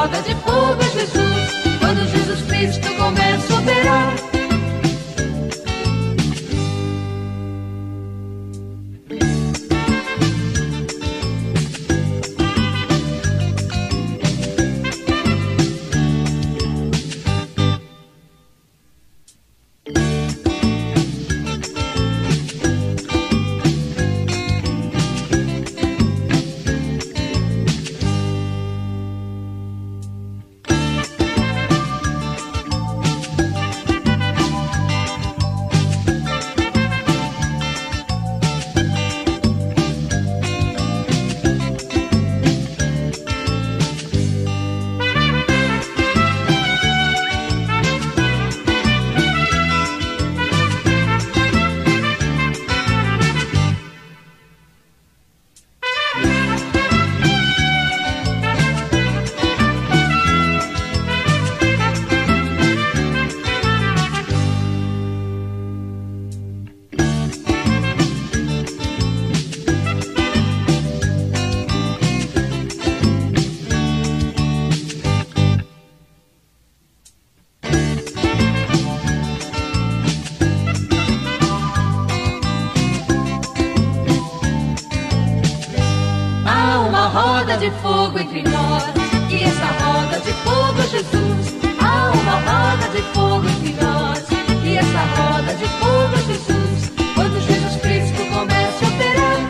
roda de fogo é Jesus, quando Jesus Cristo começa a operar. De fogo entre nós, e essa roda de fogo é Jesus. Há uma roda de fogo entre nós, e essa roda de fogo é Jesus, quando Jesus Cristo começa a operar.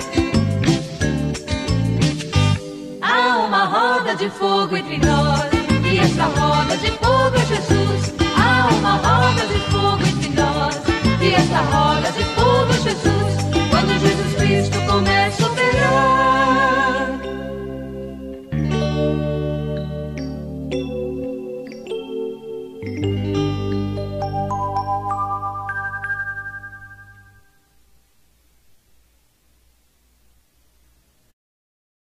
Há uma roda de fogo entre nós, e essa roda de fogo é Jesus. Há uma roda de fogo entre nós, e essa roda de fogo é Jesus, quando Jesus Cristo começa